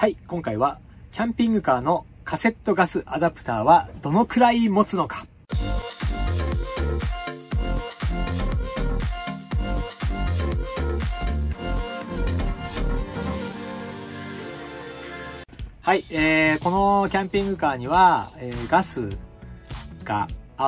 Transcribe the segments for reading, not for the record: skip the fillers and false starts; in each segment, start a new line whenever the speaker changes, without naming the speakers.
はい、今回はキャンピングカーのカセットガスアダプターはどのくらい持つのか。はい、このキャンピングカーには、ガスがあって、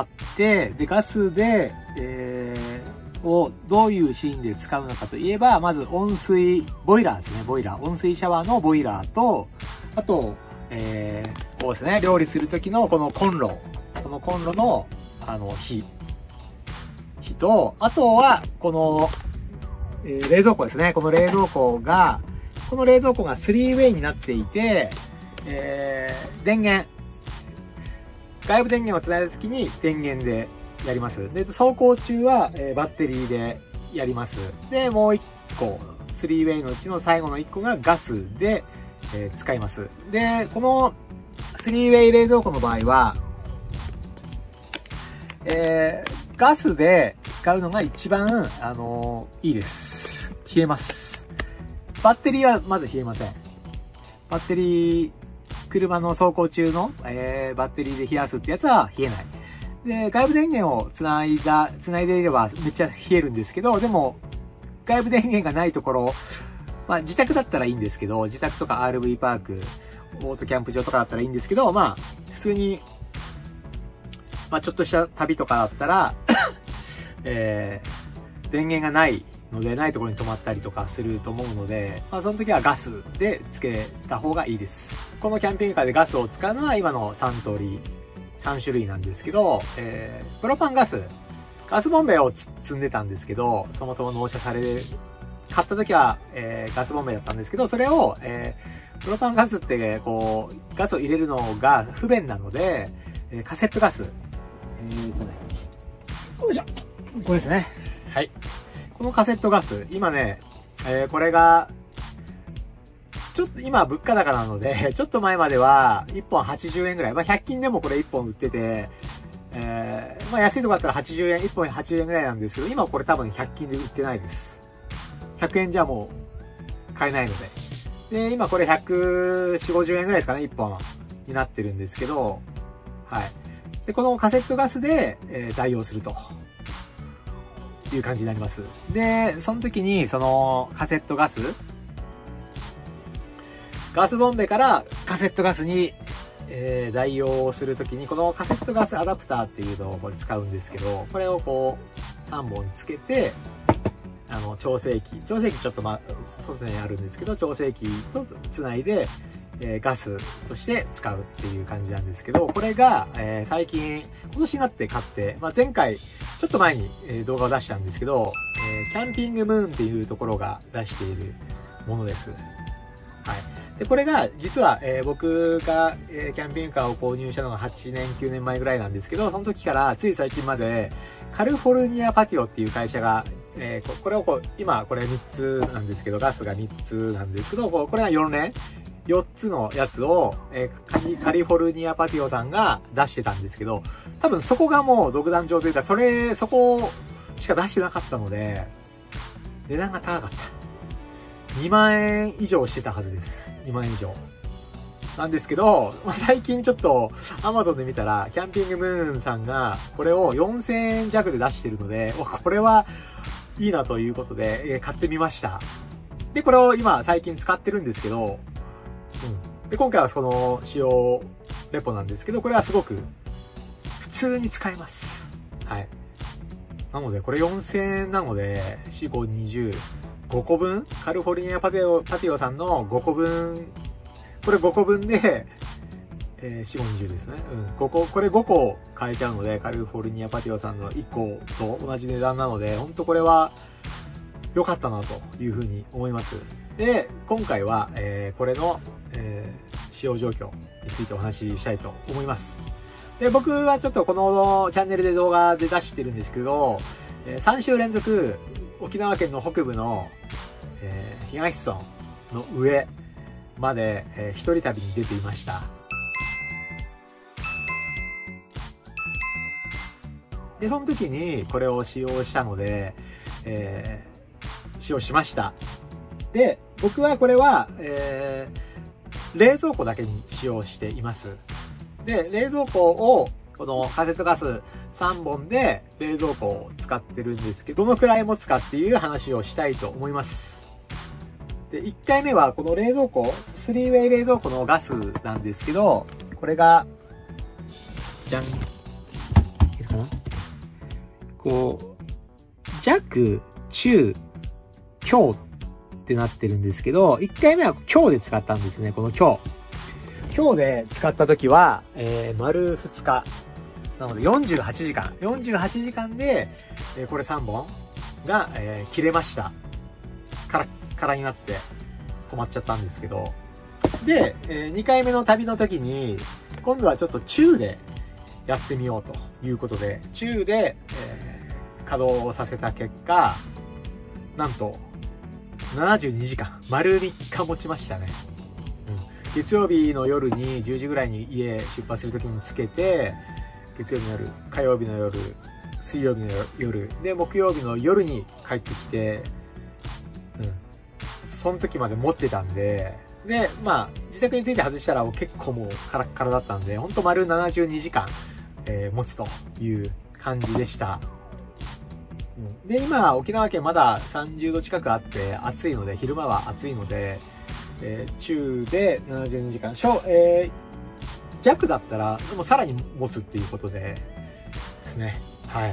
で、ガスで、をどういうシーンで使うのかといえば、まず温水、ボイラーですね、ボイラー。温水シャワーのボイラーと、あと、こうですね、料理する時のこのコンロ。このコンロの、火と、あとは、この、冷蔵庫ですね。この冷蔵庫が、この冷蔵庫が3ウェイになっていて、電源。外部電源をつないだ時に電源でやります。で、走行中は、バッテリーでやります。で、もう1個、3ウェイのうちの最後の1個がガスで、使います。で、この3ウェイ冷蔵庫の場合は、ガスで使うのが一番、いいです。冷えます。バッテリーはまず冷えません。バッテリー、車の走行中の、バッテリーで冷やすってやつは冷えない。で、外部電源をつないでいればめっちゃ冷えるんですけど、でも、外部電源がないところ、まあ自宅だったらいいんですけど、自宅とか RV パーク、オートキャンプ場とかだったらいいんですけど、まあ、普通に、まあちょっとした旅とかだったら、電源がないので、ないところに泊まったりとかすると思うので、まあその時はガスでつけた方がいいです。このキャンピングカーでガスを使うのは今の3種類なんですけど、プロパンガスボンベを積んでたんですけど、そもそも納車され、買った時は、ガスボンベだったんですけど、それを、プロパンガスって、こう、ガスを入れるのが不便なので、カセットガス。よいしょ。これですね。はい。このカセットガス、今ね、これが、ちょっと今物価高なので、ちょっと前までは1本80円ぐらい。まあ100均でもこれ1本売ってて、まあ安いとこだったら80円、1本80円ぐらいなんですけど、今これ多分100均で売ってないです。100円じゃもう買えないので。で、今これ140、50円ぐらいですかね、1本になってるんですけど、はい。で、このカセットガスで、代用するという感じになります。で、その時にそのカセットガスボンベからカセットガスに、代用するときに、このカセットガスアダプターっていうのをこれ使うんですけど、これをこう、3本つけて、調整器ちょっと外にあるんですけど、調整器とつないで、ガスとして使うっていう感じなんですけど、これが、最近、今年になって買って、まあ、前回、ちょっと前に、動画を出したんですけど、キャンピングムーンっていうところが出しているものです。はい。で、これが、実は、僕が、キャンピングカーを購入したのが8年、9年前ぐらいなんですけど、その時からつい最近まで、カリフォルニアパティオっていう会社が、これをこう、今これ3つなんですけど、ガスが3つなんですけど、これが4つのやつを、カリフォルニアパティオさんが出してたんですけど、多分そこがもう独壇場というか、そこしか出してなかったので、値段が高かった。2万円以上してたはずです。2万円以上。なんですけど、最近ちょっと Amazon で見たら、キャンピングムーンさんがこれを4000円弱で出してるので、これはいいなということで、買ってみました。で、これを今最近使ってるんですけど、で、今回はその使用レポなんですけど、これはすごく普通に使えます。はい。なので、これ4000円なので、4、5、20、5個分カリフォルニアパティオさんの5個分、これ5個分で、4、5、20ですね。これ5個買えちゃうので、カリフォルニアパティオさんの1個と同じ値段なので、ほんとこれは良かったなというふうに思います。で、今回は、これの、使用状況についてお話ししたいと思います。で、僕はちょっとこのチャンネルで動画で出してるんですけど、3週連続、沖縄県の北部の、東村の上まで、一人旅に出ていました。で、その時にこれを使用したので、使用しました。で、僕はこれは、 冷蔵庫だけに使用しています。で、冷蔵庫を、このカセットガス3本で冷蔵庫を使ってるんですけど、どのくらい持つかっていう話をしたいと思います。で、1回目はこの冷蔵庫、3ウェイ冷蔵庫のガスなんですけど、これが、じゃん。いけるかな？こう、弱、中、強ってなってるんですけど、1回目は強で使ったんですね、この強。強で使った時は、丸2日。なので48時間。48時間で、これ3本が、切れました。カラッカラになって止まっちゃったんですけど。で、2回目の旅の時に、今度はちょっと中でやってみようということで、中で、稼働をさせた結果、なんと、72時間、丸3日持ちましたね。月曜日の夜に10時ぐらいに家出発する時につけて、月曜日の夜、火曜日の夜、水曜日の夜、で、木曜日の夜に帰ってきて、その時まで持ってたんで、で、まあ、自宅について外したら結構もうカラッカラだったんで、ほんと丸72時間、持つという感じでした。で、今、沖縄県まだ30度近くあって暑いので、昼間は暑いので、中で72時間、弱だったら、でもさらに持つっていうことでですね。はい。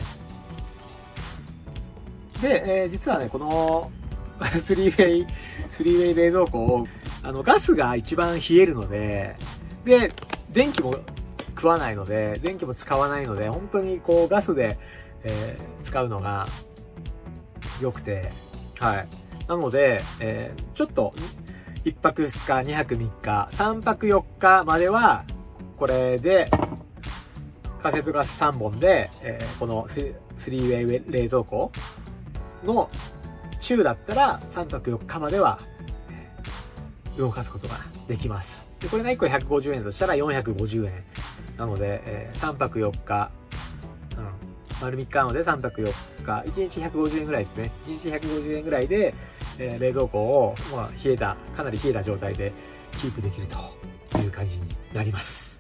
で、実はね、この3ウェイ冷蔵庫を、ガスが一番冷えるので、で、電気も食わないので、電気も使わないので、本当にこうガスで、使うのが良くて、はい。なので、ちょっと、1泊2日、2泊3日、3泊4日までは、これで、カセットガス3本で、この3ウェイ冷蔵庫の中だったら3泊4日までは動かすことができます。で、これが1個150円としたら450円。なので、3泊4日、丸3日なので3泊4日、1日150円ぐらいですね。1日150円ぐらいで、冷蔵庫を、かなり冷えた状態でキープできるという感じになります。